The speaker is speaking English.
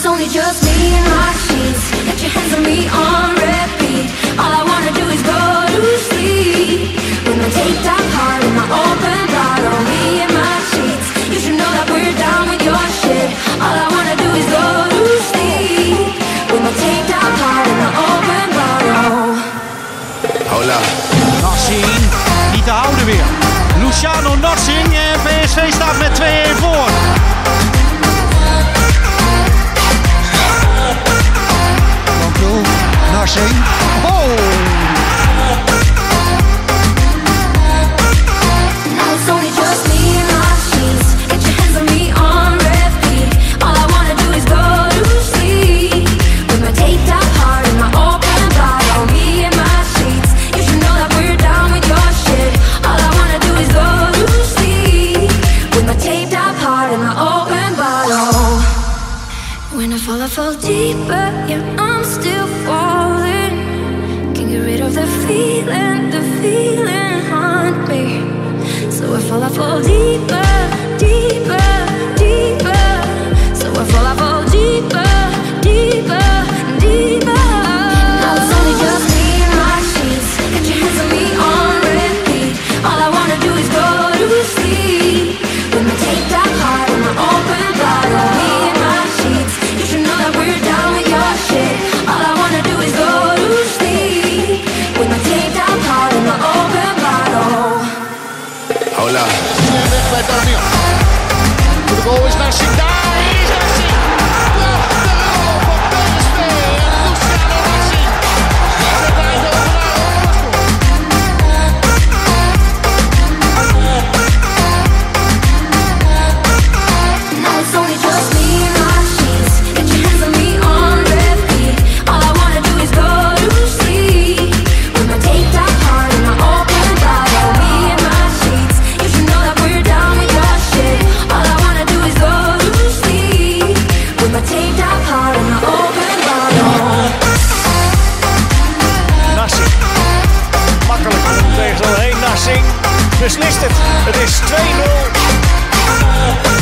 it's only just me and my sheets. Get your hands on me on repeat. All I wanna do is go to sleep. With my taped up heart and my open bottle. Me and my sheets. You should know that we're down with your shit. All I wanna do is go to sleep. With my taped up heart and my open bottle. Hola. Narsing, niet te houden weer. Luciano Narsing en PSV staat met 2-1 voor. Narsing. Oh! Now it's only just me and my sheets. Get your hands on me on repeat. All I wanna do is go to sleep. With my taped up heart and my open bottle. Me and my sheets. You should know that we're down with your shit. All I wanna do is go to sleep. With my taped up heart and my open bottle. When I fall deeper, yeah, I'm still falling. Can't get rid of the feeling haunt me. So I fall deeper, deeper, deeper. So I fall deeper, deeper, deeper. Now it's only just me and my sheets. Get your hands on me on repeat. All I wanna do is go to sleep. With my taped up heart and my open bottle. Me and my sheets. You should know that we're down with your shit. All I wanna do is go to sleep. With my taped up heart and my open bottle. Hola. Weg bij Daniel. De goal is Narsing. Daar is Narsing. De goal van PSV. En Luciano Narsing. Zet Eindhoven naar een voorsprong. Now it's only just me and my sheets. Get your hands on me on repeat. All I wanna do is go to sleep. With my taped up heart and my open bottle. Me and my sheets. You should know that we're down with your shit. All I wanna do is go to sleep. With my taped up heart and my open bottle. Narsing. Makkelijk om tegen zo heen. Narsing beslist het. Het is 2-0.